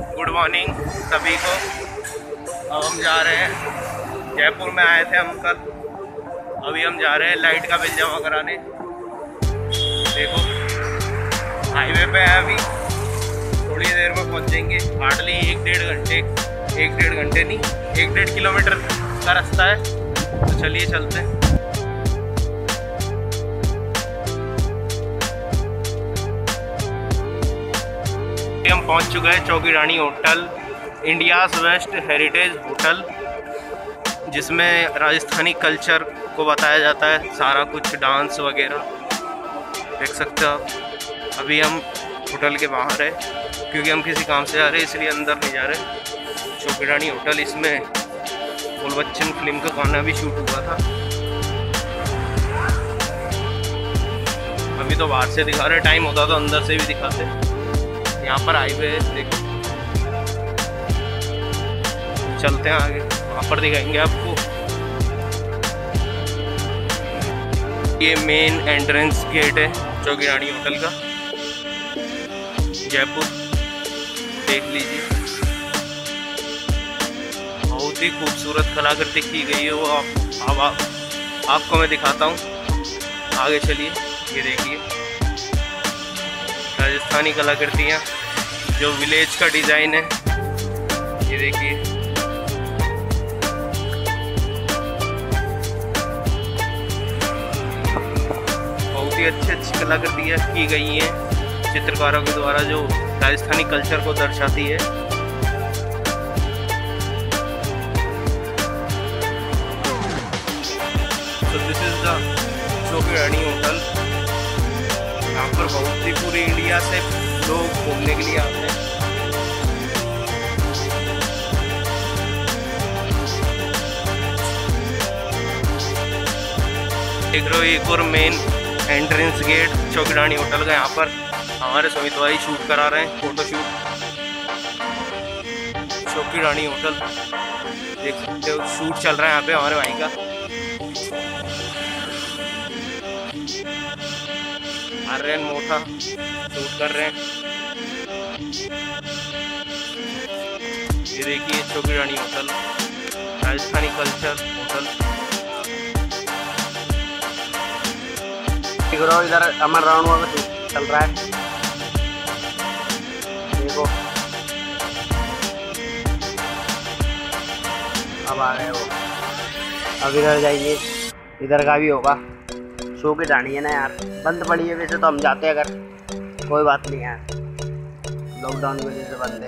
Good morning सभी को। अब हम जा रहे हैं, जयपुर में आए थे हम कल, अभी हम जा रहे हैं लाइट का बिल जमा कराने। देखो हाईवे पे है, अभी थोड़ी देर में पहुंचेंगे। हार्डली 1-1.5 घंटे, 1-1.5 घंटे नहीं, 1-1.5 किलोमीटर का रास्ता है। तो चलिए चलते हैं। हम पहुंच चुके हैं Chowki Rani hotel, India's best heritage hotel, जिसमें राजस्थानी कल्चर को बताया जाता है, सारा कुछ डांस वगैरह देख सकते हो आप। अभी हम होटल के बाहर है क्योंकि हम किसी काम से जा रहे हैं, इसलिए अंदर नहीं जा रहे। चौकी रानी होटल, इसमें गुल बच्चन फिल्म का गाना भी शूट हुआ था। अभी तो बाहर से दिखा रहे, टाइम होता तो अंदर से भी दिखाते। यहाँ पर हाईवे देखो, चलते हैं आगे, वहाँ पर दिखाएंगे आपको। ये मेन एंट्रेंस गेट है चौकी रानी होटल का, जयपुर। देख लीजिए, बहुत ही खूबसूरत कलाकृति की गई है वो। आपको मैं दिखाता हूँ, आगे चलिए। ये देखिए राजस्थानी कलाकृतियाँ, जो विलेज का डिज़ाइन है, ये देखिए। बहुत ही अच्छी कलाकृतियाँ की गई हैं चित्रकारों के द्वारा, जो राजस्थानी कल्चर को दर्शाती है। तो दिस इज द चौकी रानी होटल। यहाँ पर बहुत ही पूरी इंडिया से लोग घूमने के लिए आते हैं। देख रहे हो, एक और मेन एंट्रेंस गेट चौकी रानी होटल का। यहाँ पर हमारे सुमित भाई शूट करा रहे हैं, फोटो शूट। चौकी रानी होटल देख सकते हो, शूट चल रहा है यहाँ पे हमारे भाई का। आर्यन मोटा शूट कर रहे हैं। ये देखिए Chowki Rani hotel, Rajasthani culture hotel. इधर अमर राउंड वाला चल रहा है, देखो। अब आ गए वो, अब इधर जाइए, इधर का भी होगा। शो की जानी है ना यार, बंद पड़ी है वैसे तो हम जाते अगर, कोई बात नहीं यार, लॉकडाउन की वजह से बंद है।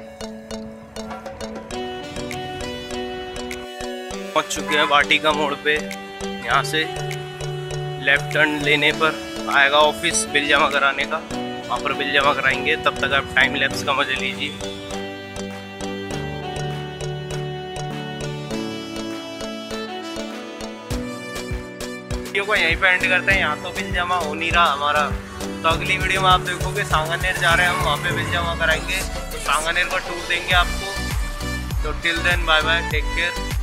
पहुंच चुके हैं वाटिका मोड़ पे। यहाँ से लेफ्ट टर्न लेने पर आएगा ऑफिस बिल जमा कराने का, वहाँ पर बिल जमा कराएंगे। तब तक आप टाइम लैप्स का मजा लीजिए। वीडियो को यहीं पे एंड करते हैं। यहाँ तो बिल जमा हो नहीं रहा हमारा, तो अगली वीडियो में आप देखोगे सांगानेर जा रहे हैं हम, वहाँ पे बिल जमा कराएंगे, तो सांगानेर का टूर देंगे आपको। तो till then bye bye, take care.